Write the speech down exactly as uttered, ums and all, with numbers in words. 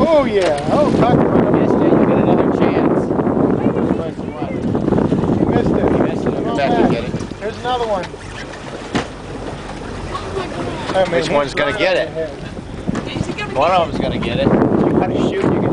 Oh yeah. Oh, talk about You missed it. You get another chance. You missed it. You missed it. Come back and get it. Here's another one. Which one's gonna get it? One of them's gonna get it. You gotta shoot. You